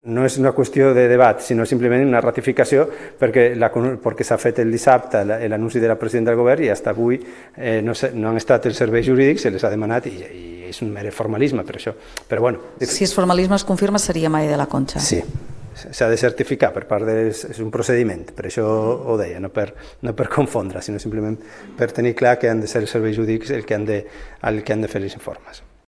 No és una qüestió de debat, sinó simplement una ratificació perquè s'ha fet el dissabte l'anunci de la presidenta del govern i fins avui no han estat els serveis jurídics, se les ha demanat i és un mer formalisme per això. Però bueno. Si és formalisme es confirma seria Maria de la Concha. Sí, s'ha de certificar per part és un procediment, per això ho deia, no per confondre, sinó simplement per tenir clar que han de ser els serveis jurídics els que han de fer els informes.